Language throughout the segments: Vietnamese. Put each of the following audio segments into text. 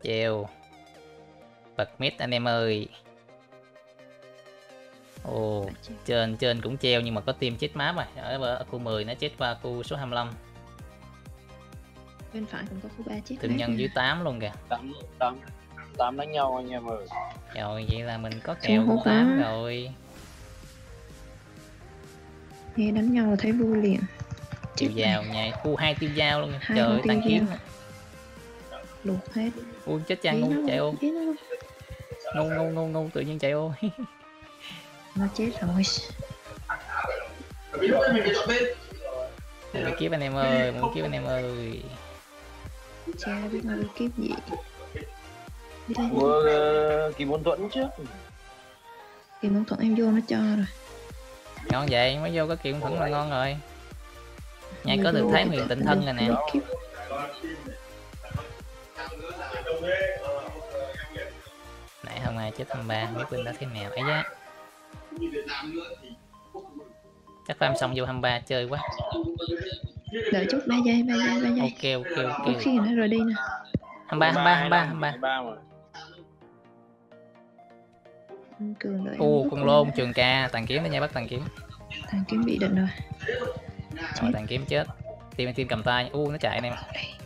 Treo. Bật mid anh em ơi. Ồ, trên cũng treo nhưng mà có team chết map rồi. Ở khu 10 nó chết qua khu số 25. Bên phải cũng có khu 3 chết. Từng nhân dưới 8 luôn kìa. 8 đánh nhau anh em ơi. Rồi vậy là mình có kèo khu 8 rồi. Nghe đánh nhau là thấy vui liền. Tiêu dao nha, khu 2 tiêu dao luôn. Trời ơi, tăng kiếm. Luộc hết. Ui chết chang ngu chạy ô. Ngu tự nhiên chạy ô. Nó chết rồi. Muốn kiếp anh em ơi, muốn kiếp anh em ơi. Cha biết nó kiếp gì. Mua Kim Môn Thuẫn trước. Kim Môn Thuẫn em vô nó cho rồi. Ngon vậy, mới vô có Kim Môn Thuẫn là ngon rồi. Nhai có được thấy huyền tịnh thân rồi nè. Nãy hôm nay chết 23, biết bên đó thế nào ấy giá. Chắc farm xong vô 23 chơi quá. Đợi chút 3 giây. Ok. Có khi nó rồi đi nè. 23. Con lôn trường ca, tàn kiếm đó nha, bắt tàn kiếm. Tàn kiếm bị định rồi. Rồi tàn kiếm chết. Team cầm tay, nó chạy anh em.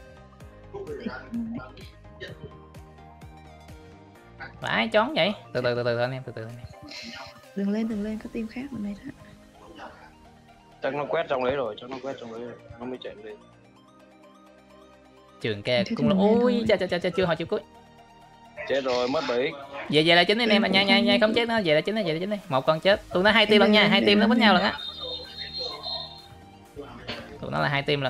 Phải chón vậy. Từ từ anh em, từ từ anh em. Đừng lên, có team khác ở đây đó. Chắc nó quét trong đấy rồi, nó mới chạy lên. Trường ca cũng là ôi cha chưa hồi chịu cuối. Chết rồi, mất 7. Về là chính anh em mà nhai không chết nó, về là chính này. Một con chết. Tụi nó 2 team lần nha, 2 team nó đánh nhau lần á. Tụi nó là 2 team lần.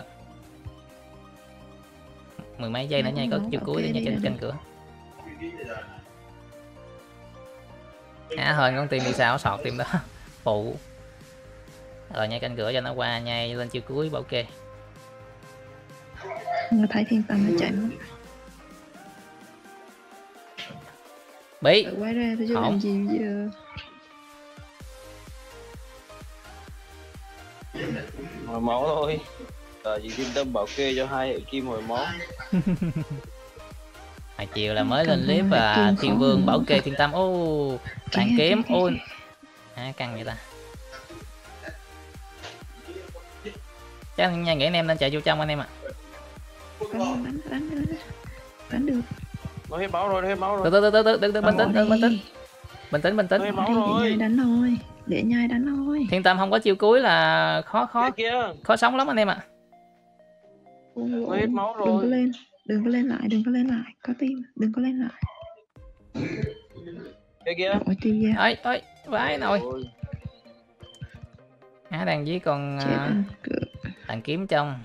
Mười mấy giây nữa nhai có chiều cuối để nhai trên canh cửa. Hên con team đi sao sọt team đó. Phụ. Rồi nhai canh cửa cho nó qua, nhai lên chiều cuối bảo ok. Nó thấy thiên tâm nó chạy mất. Bị. Quay ra tôi chưa làm gì giờ. Hồi máu thôi. Chị Kim Tâm bảo kê cho 2 hệ kim hồi máu. Hồi chiều là mới lên clip và Thiên Vương bảo kê Thiên Tâm. Tàn kiếm. Căng vậy ta. Chắc nha nghĩ anh em nên chạy vô trong anh em ạ. Đánh được. Nó hết máu rồi. Từ bình tĩnh. Hết máu rồi. Để nhai đánh thôi. Thiên Tâm không có chiêu cuối là khó sống lắm anh em ạ. Nó hết máu rồi. Đừng có lên lại, có team, đừng có lên lại. Cái kia. Ôi, vãi nồi. Đang với con tàn kiếm trong.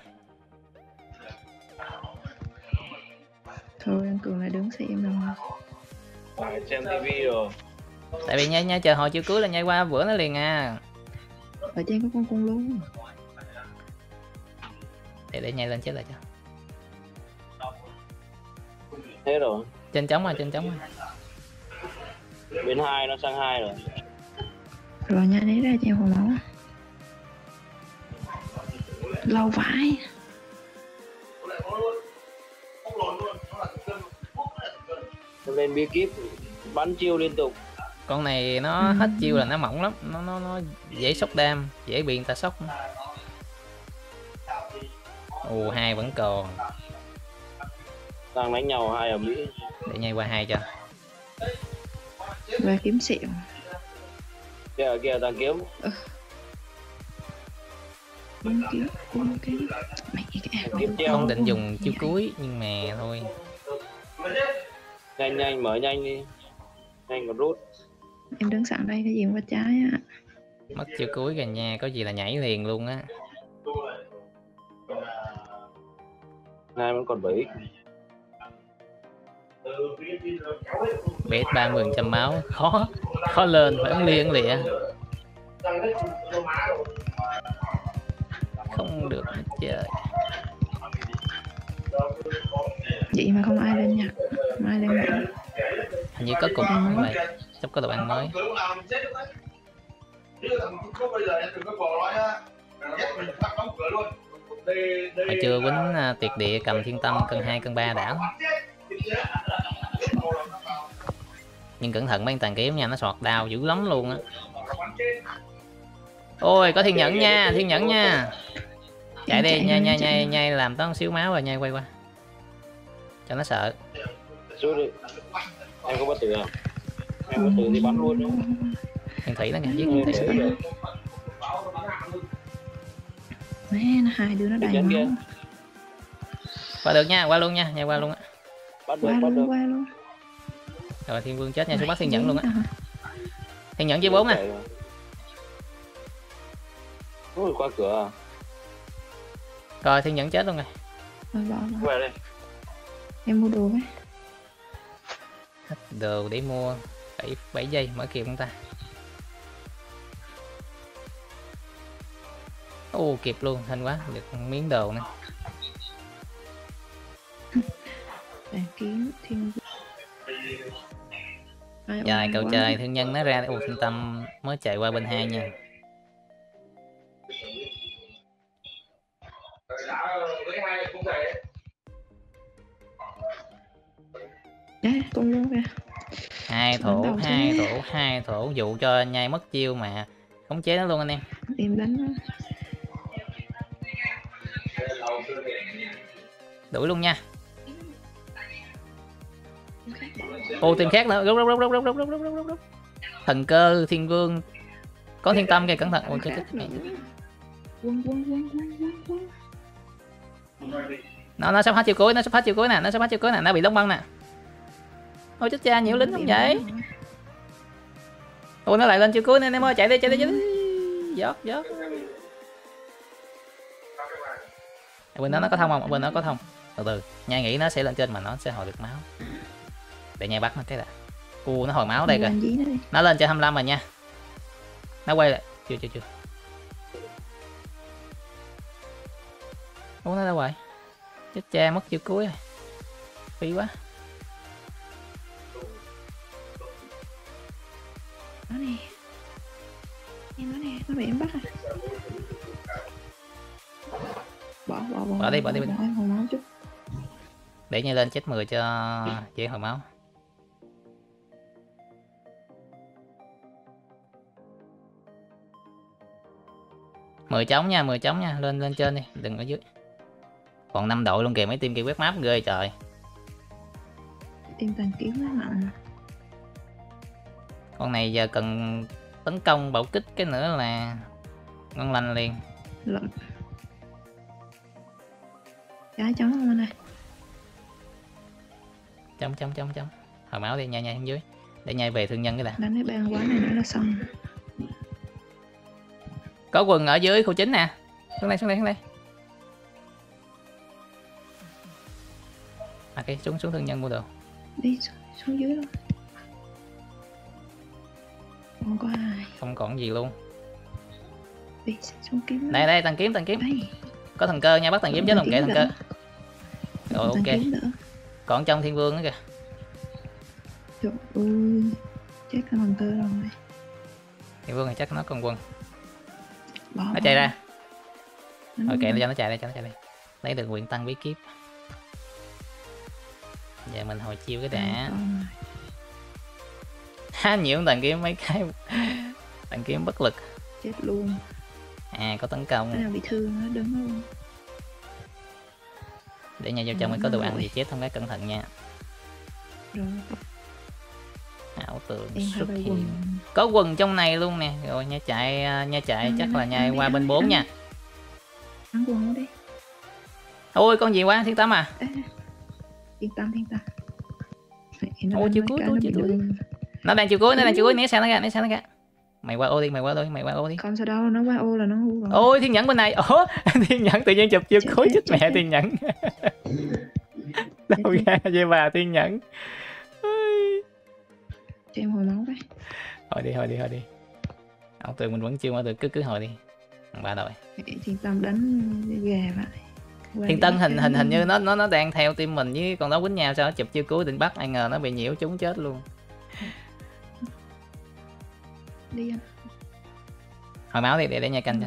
Thôi anh Cường lại đứng xem rồi. Xem tivi rồi. Tại vì nha chờ hồi chiều cuối là nhai qua bữa nó liền à. Ở trên có con luôn. Để nhai lên chết lại cho. Thế rồi. Trên trống rồi. Bên 2 nó sang 2 rồi. Rồi nhai lấy ra treo vào máu. Lâu vãi. Lên bia kíp bắn chiêu liên tục. Con này nó hết chiêu là nó mỏng lắm, nó dễ sốc đam, dễ bị người ta sốc. 2 vẫn còn. Đang đánh nhau 2 ở Mỹ. Để nhai qua 2 cho. Và kiếm xẹo. Kìa đang kiếm. Không định dùng chiêu cuối nhưng mà thôi. Nhanh mở nhanh đi. Nhanh còn rút. Em đứng sẵn đây cái gì qua trái á. Mất chiêu cuối kìa nha, có gì là nhảy liền luôn á. Hai vẫn còn 7. Bét 30% máu, khó lên, phải ấn lia ấn lịa. Không được hết trời. Vậy mà không ai lên nhặt, không ai lên nhặt. Hình như có cục vậy, sắp có đồ ăn mới. Hồi trưa quýnh tiệt địa cầm thiên tâm cân 2 cân 3 đảo. Nhưng cẩn thận mấy tàn kiếm nha, nó sọt đau dữ lắm luôn á. Ôi có thiên nhẫn nha, thiên nhẫn nha. Chạy đi, nhai làm tao xíu máu rồi nhai quay qua. Cho nó sợ. Xuống đi. Em có bắt tử à? Em bắt tử thì bắn luôn đúng không? Thiên thủy nó kìa, giết thiên thủy. Mẹ, nó hai đứa nó đầy máu. Qua được nha, qua luôn nha, nhai qua luôn á. Bắt được. Qua luôn. Rồi thiên vương chết nha, xuống bắt thiên nhẫn luôn á. Thiên nhẫn với 4 nè. Ui, qua cửa à? Rồi thiên nhẫn chết luôn rồi. Rồi bỏ. Về đây. Em mua đồ với. Hết đồ để mua 7 giây mở kịp không ta? Ô kịp luôn, hên quá, được miếng đồ nữa. Tàn kiếm thiên. Dài cậu trời, thương nhân nó ra. Ồ Thiên Tâm mới chạy qua bên 2 nha. Tung luôn kìa. Hai thổ dụ cho nhai mất chiêu mà khống chế nó luôn anh em. Em đánh nó. Đuổi luôn nha. Ô team khác nữa. Rút. Thần cơ thiên vương. Có thiên tâm kìa, cẩn thận. Ôi chết. Quân. Nó sắp hết chiêu cuối, nè, nó bị đóng băng nè. Ôi chết cha, nhiễu lính không vậy? Ôi nó lại lên chiêu cuối nè anh em ơi, chạy đi. Giót. Bên đó nó có thông không? Bên đó có thông. Từ nhai nghĩ nó sẽ lên trên mà nó sẽ hồi được máu. Để nhai bắt nó cái đã. Nó hồi máu đây kìa. Nó lên trên 25 rồi nha. Nó quay lại. Chưa. Nó đâu rồi? Chết cha, mất chiêu cuối rồi. Phí quá. Nó nè. Nó bị em bắt rồi. Bỏ đi. Hồi máu chút. Để nhai lên chết 10 cho dễ hồi máu. Mười trống nha, lên trên đi, đừng ở dưới. Còn 5 đội luôn kìa, mấy team kia quét map ghê trời. Team tàn kiếm nó mạnh. Con này giờ cần tấn công bạo kích cái nữa là ngon lành liền. Lộn. Trái trống không anh ơi. Trong. Hồi máu đi, nhai xuống dưới. Để nhai về thương nhân cái đã. Đánh cái bàn quán này nữa là xong. Có quần ở dưới khu chính nè. Xuống đây. Ok, xuống thương nhân mua đồ. Đi xuống dưới luôn. Không có ai. Không còn gì luôn. Đi xuống kiếm. Đây, tàn kiếm. Đây. Có thần cơ nha, bắt tàn kiếm chết không kệ thần cơ. Rồi ok. Còn trong thiên vương nữa kìa. Trời ơi. Chết cả thần cơ rồi. Thiên vương này chắc nó còn quân. Bỏ. Nó chạy ra. Ok, cho nó chạy đây. Lấy được quyền tăng bí kíp. Giờ mình hồi chiêu cái đã. Nhiều tàn kiếm mấy cái. Tàn kiếm bất lực. Chết luôn. Có tấn công. Cái nào bị thương nó đứng luôn. Để nhà vô trong mới có đồ ăn thì chết không cái cẩn thận nha. Rồi. Ảo tượng xuất hiện. Có quần trong này luôn nè. Rồi nha chạy chắc là nhai qua bên 4 nha. Ăn quần đi. Ôi con gì quá, Thiên Tâm à? Thiên Tâm. Ôi chiêu cuối. Nó đang chiêu cuối, né sang nó ra. Mày qua ô đi. Không sao đâu, nó qua ô là nó ngu rồi. Ôi thiên nhẫn bên này. Thiên nhẫn tự nhiên chụp chiêu cuối chết mẹ thiên nhẫn. Đâu ra về bà thiên nhẫn. Cho em hồi máu cái. Hồi đi. Ảo tượng mình vẫn chưa mở được, cứ hồi đi. Ba đội. Thiên Tâm đánh gà vậy. Thiên Tân hình như nó đang theo team mình với con đó quýnh nhau, sao nó chụp chiêu cuối định bắt, ai ngờ nó bị nhiễu trúng chết luôn. Đi anh. Hồi máu đi để nhai canh cho.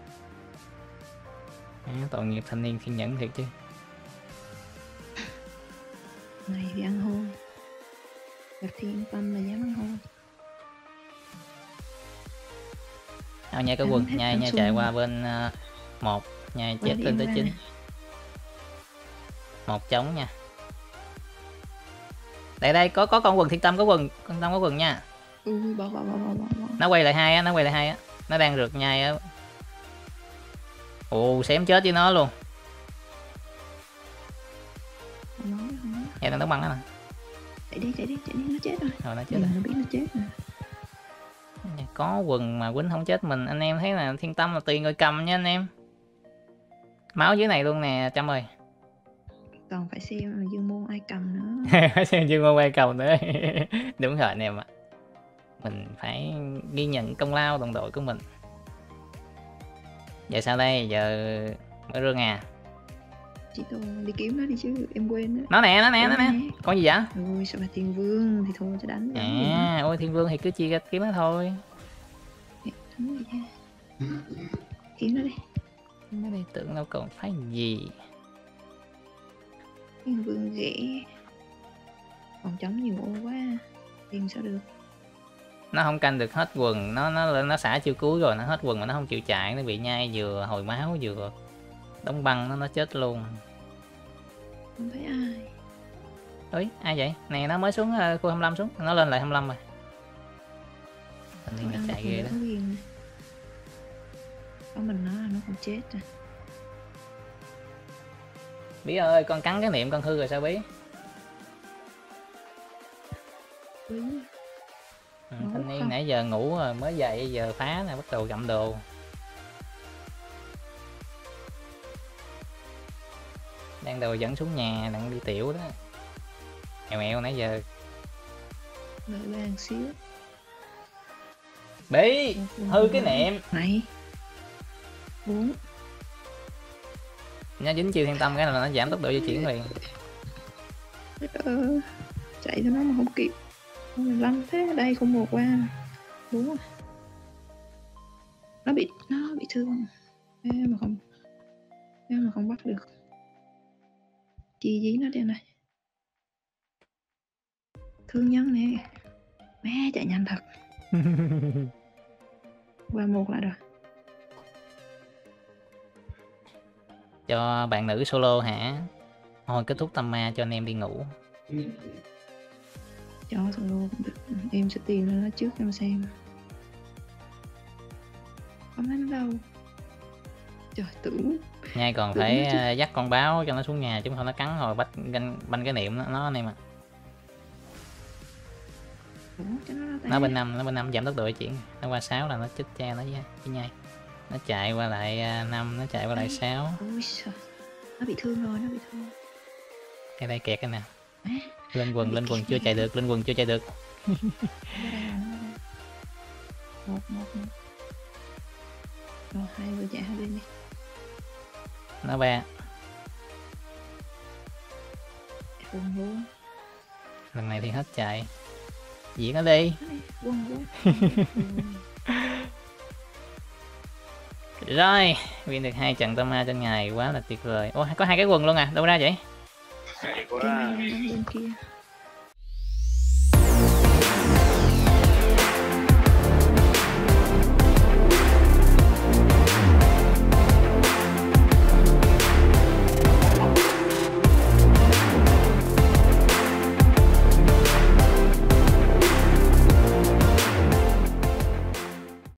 Tội nghiệp thanh niên thiên nhẫn thiệt chứ. Này thì ăn hôn. Gặp thiên tâm là dám ăn hôn. Nhai có quần, nhai chạy qua bên 1, nhai chết lên tới 9. 1 trống nha. Đây có con quần thiên tâm, có quần nha. Bỏ. Nó quay lại 2 á, nó đang rượt nhai á. Ồ, xém chết với nó luôn. Nghe đang đóng băng đó nè. Chạy đi, nó chết rồi. Rồi nó chết rồi. Nó biết nó chết rồi. Có quần mà quýnh không chết mình, anh em thấy là thiên tâm là tùy người cầm nha anh em. Máu dưới này luôn nè Trâm ơi. Còn phải xem là Dương Môn ai cầm nữa. Phải xem Dương Môn ai cầm nữa. Đúng rồi anh em ạ. Mình phải ghi nhận công lao đồng đội của mình. Giờ sao đây? Giờ mở rương à? Chị tôi đi kiếm nó đi chứ, em quên đó. Nó nè. Con gì vậy? Ôi sao mà Thiên Vương thì thôi cho đánh. Ôi Thiên Vương thì cứ chia ra kiếm nó thôi. Kiếm nó đi. Nó đi tưởng đâu còn phải gì. Thiên Vương ghẻ. Còn chống nhiều ô quá. Tìm sao được. Nó không canh được hết quần, nó xả chiêu cuối rồi, nó hết quần mà nó không chịu chạy, nó bị nhai vừa hồi máu vừa đóng băng, nó chết luôn. Không thấy ai. Ôi, ai vậy? Nè nó mới xuống khu 25 xuống, nó lên lại 25 rồi. Tự nhiên nó chạy ghê đó. Có mình nó không chết rồi. Bí ơi, con cắn cái niệm con hư rồi sao Bí? Thanh niên nãy giờ ngủ rồi mới dậy, giờ phá nè, bắt đầu gặm đồ. Đang đồ dẫn xuống nhà, đang đi tiểu đó. Mèo nãy giờ. Đợi bàn xíu. Bí, hư cái niệm. Này. 4. Nó dính chiêu thiên tâm cái là nó giảm tốc độ di chuyển liền. Chạy cho nó mà không kịp. 15 thế, đây không 1 qua. Đúng rồi. Nó bị thương. Thế mà không bắt được. Chi dí nó đây này. Thương nhân nè. Mẹ chạy nhanh thật. Qua 1 lại rồi. Cho bạn nữ solo hả? Thôi kết thúc tâm ma cho anh em đi ngủ. Cho solo cũng được. Em sẽ tìm nó trước em xem. Không thấy nó đâu. Trời tưởng. Nhai còn phải dắt con báo cho nó xuống nhà chứ không nó cắn rồi banh cái niệm nó anh em ạ. Nó bên 5 giảm tốc độ di chuyển. Nó qua 6 là nó chích che nó với Nhai. Nó chạy qua lại 5, nó chạy qua lại 6. Ôi trời. Nó bị thương rồi, Cái đây kẹt cái nè. Lên quần chưa chạy được, Một. Rồi 2 vừa chạy 2 bên đi. Nó 3. Quân. Lần này thì hết chạy. Diễn nó đi. Quân. Rồi, win được 2 trận tâm ma trên ngày, quá là tuyệt vời. Ồ, có 2 cái quần luôn à, đâu ra vậy? Bên kia.